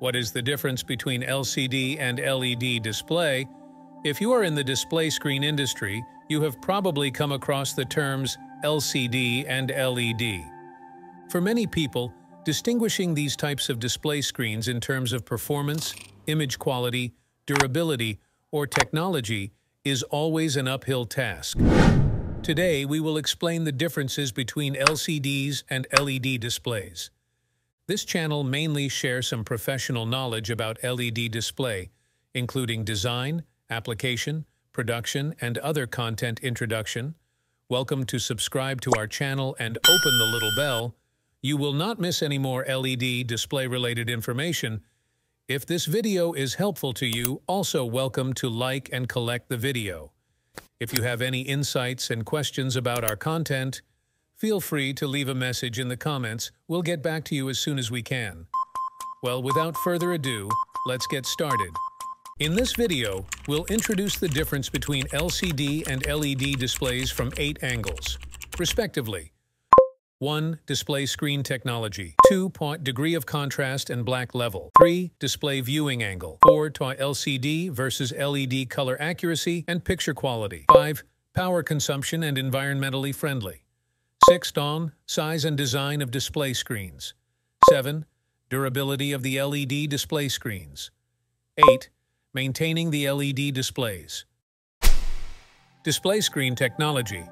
What is the difference between LCD and LED display? If you are in the display screen industry, you have probably come across the terms LCD and LED. For many people, distinguishing these types of display screens in terms of performance, image quality, durability, or technology is always an uphill task. Today, we will explain the differences between LCDs and LED displays. This channel mainly shares some professional knowledge about LED display, including design, application, production, and other content introduction. Welcome to subscribe to our channel and open the little bell. You will not miss any more LED display-related information. If this video is helpful to you, also welcome to like and collect the video. If you have any insights and questions about our content, feel free to leave a message in the comments. We'll get back to you as soon as we can. Well, without further ado, let's get started. In this video, we'll introduce the difference between LCD and LED displays from 8 angles, respectively. 1. Display screen technology. 2. Degree of contrast and black level. 3. Display viewing angle. 4. LCD versus LED color accuracy and picture quality. 5. Power consumption and environmentally friendly. 6. Size and design of display screens. 7. Durability of the LED display screens. 8. Maintaining the LED displays. Display screen technology.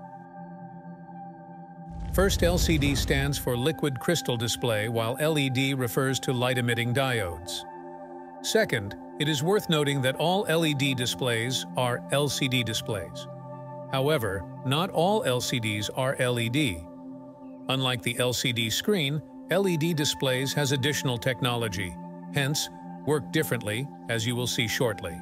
First, LCD stands for liquid crystal display, while LED refers to light-emitting diodes. Second, it is worth noting that all LED displays are LCD displays. However, not all LCDs are LED. Unlike the LCD screen, LED displays has additional technology, hence, work differently, as you will see shortly.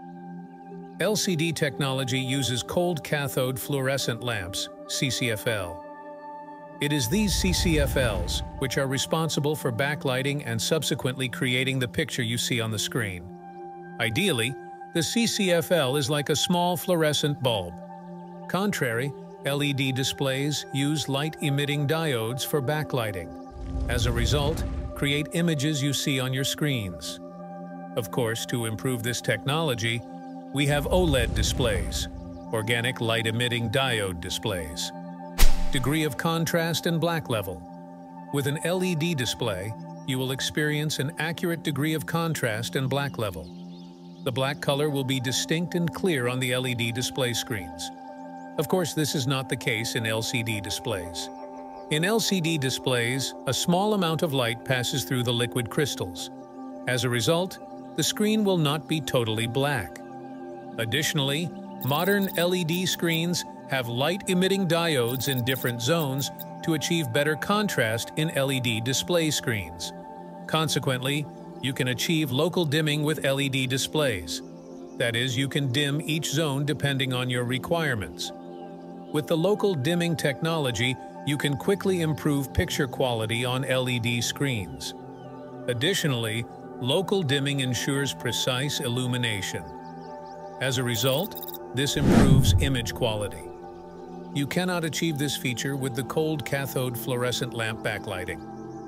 LCD technology uses cold cathode fluorescent lamps, CCFL. It is these CCFLs which are responsible for backlighting and subsequently creating the picture you see on the screen. Ideally, the CCFL is like a small fluorescent bulb. Contrary, LED displays use light-emitting diodes for backlighting. As a result, create images you see on your screens. Of course, to improve this technology, we have OLED displays, organic light-emitting diode displays. Degree of contrast and black level. With an LED display, you will experience an accurate degree of contrast and black level. The black color will be distinct and clear on the LED display screens. Of course, this is not the case in LCD displays. In LCD displays, a small amount of light passes through the liquid crystals. As a result, the screen will not be totally black. Additionally, modern LED screens have light-emitting diodes in different zones to achieve better contrast in LED display screens. Consequently, you can achieve local dimming with LED displays. That is, you can dim each zone depending on your requirements. With the local dimming technology, you can quickly improve picture quality on LED screens. Additionally, local dimming ensures precise illumination. As a result, this improves image quality. You cannot achieve this feature with the cold cathode fluorescent lamp backlighting.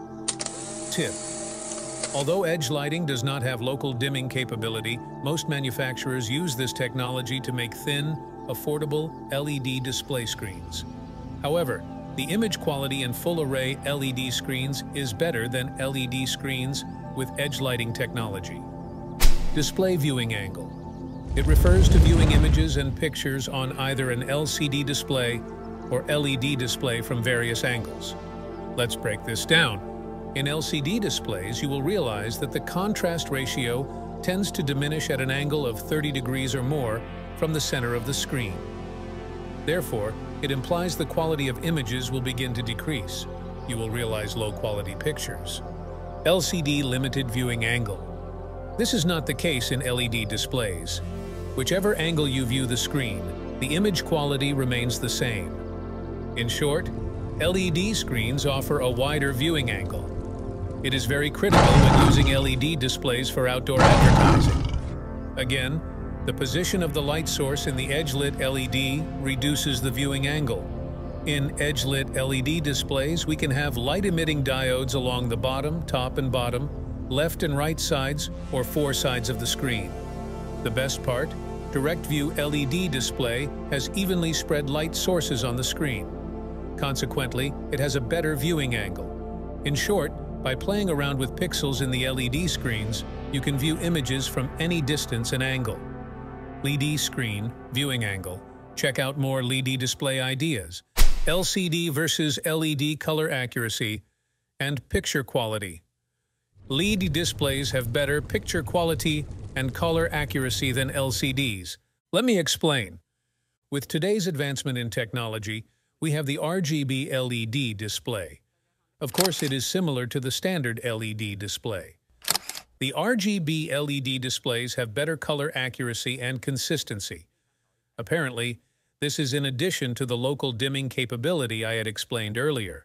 Tip: although edge lighting does not have local dimming capability, most manufacturers use this technology to make thin, affordable LED display screens. However, the image quality in full-array LED screens is better than LED screens with edge lighting technology. Display viewing angle. It refers to viewing images and pictures on either an LCD display or LED display from various angles. Let's break this down. In LCD displays, you will realize that the contrast ratio tends to diminish at an angle of 30 degrees or more from the center of the screen. Therefore, it implies the quality of images will begin to decrease. You will realize low-quality pictures. LCD limited viewing angle. This is not the case in LED displays. Whichever angle you view the screen, the image quality remains the same. In short, LED screens offer a wider viewing angle. It is very critical when using LED displays for outdoor advertising. Again, the position of the light source in the edge-lit LED reduces the viewing angle. In edge-lit LED displays, we can have light-emitting diodes along the bottom, top, and bottom, left and right sides, or 4 sides of the screen. The best part? Direct View LED display has evenly spread light sources on the screen. Consequently, it has a better viewing angle. In short, by playing around with pixels in the LED screens, you can view images from any distance and angle. LED screen, viewing angle. Check out more LED display ideas. LCD versus LED color accuracy and picture quality. LED displays have better picture quality and color accuracy than LCDs. Let me explain. With today's advancement in technology, we have the RGB LED display. Of course, it is similar to the standard LED display. The RGB LED displays have better color accuracy and consistency. Apparently, this is in addition to the local dimming capability I had explained earlier.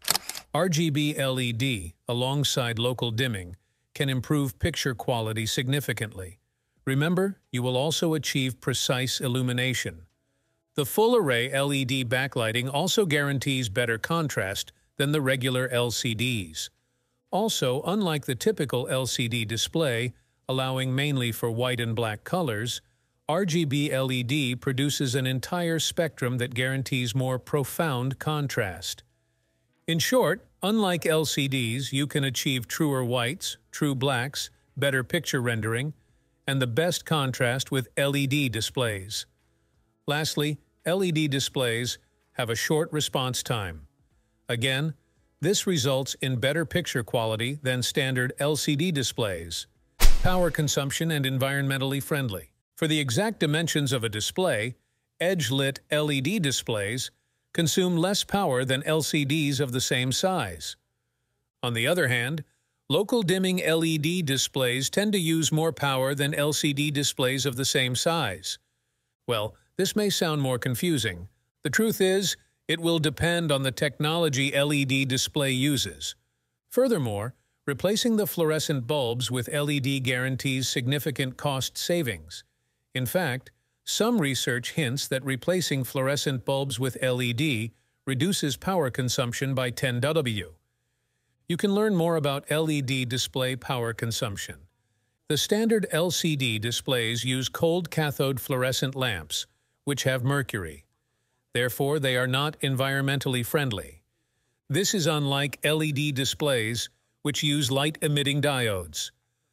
RGB LED, alongside local dimming, can improve picture quality significantly. Remember, you will also achieve precise illumination. The full-array LED backlighting also guarantees better contrast than the regular LCDs. Also, unlike the typical LCD display, allowing mainly for white and black colors, RGB LED produces an entire spectrum that guarantees more profound contrast. In short, unlike LCDs, you can achieve truer whites, true blacks, better picture rendering, and the best contrast with LED displays. Lastly, LED displays have a short response time. Again, this results in better picture quality than standard LCD displays. Power consumption and environmentally friendly. For the exact dimensions of a display, edge-lit LED displays consume less power than LCDs of the same size. On the other hand, local dimming LED displays tend to use more power than LCD displays of the same size. Well, this may sound more confusing. The truth is, it will depend on the technology LED display uses. Furthermore, replacing the fluorescent bulbs with LED guarantees significant cost savings. In fact, some research hints that replacing fluorescent bulbs with LED reduces power consumption by 10 W. You can learn more about LED display power consumption. The standard LCD displays use cold cathode fluorescent lamps, which have mercury. Therefore, they are not environmentally friendly. This is unlike LED displays, which use light-emitting diodes.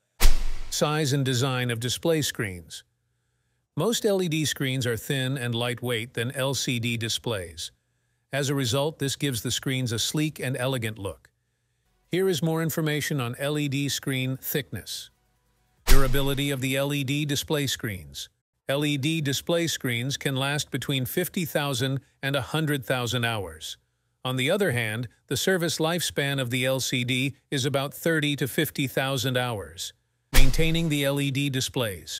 Size and design of display screens. Most LED screens are thin and lightweight than LCD displays. As a result, this gives the screens a sleek and elegant look. Here is more information on LED screen thickness. Durability of the LED display screens. LED display screens can last between 50,000 and 100,000 hours. On the other hand, the service lifespan of the LCD is about 30 to 50,000 hours. Maintaining the LED displays.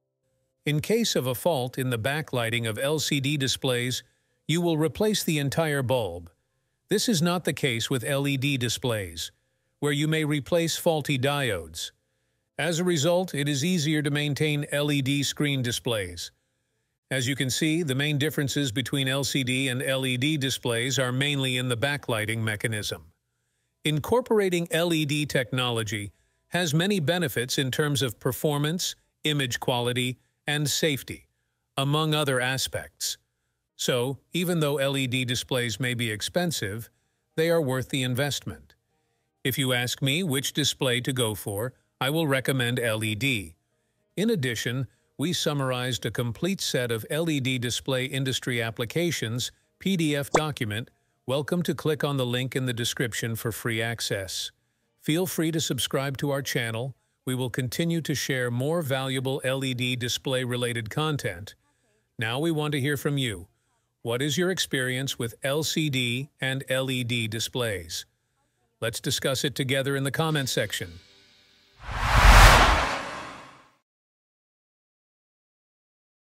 In case of a fault in the backlighting of LCD displays, you will replace the entire bulb. This is not the case with LED displays, where you may replace faulty diodes. As a result, it is easier to maintain LED screen displays. As you can see, the main differences between LCD and LED displays are mainly in the backlighting mechanism. Incorporating LED technology has many benefits in terms of performance, image quality, and safety, among other aspects. So, even though LED displays may be expensive, they are worth the investment. If you ask me which display to go for, I will recommend LED. In addition, we summarized a complete set of LED display industry applications PDF document. Welcome to click on the link in the description for free access. Feel free to subscribe to our channel. We will continue to share more valuable LED display-related content. Now we want to hear from you. What is your experience with LCD and LED displays? Let's discuss it together in the comment section.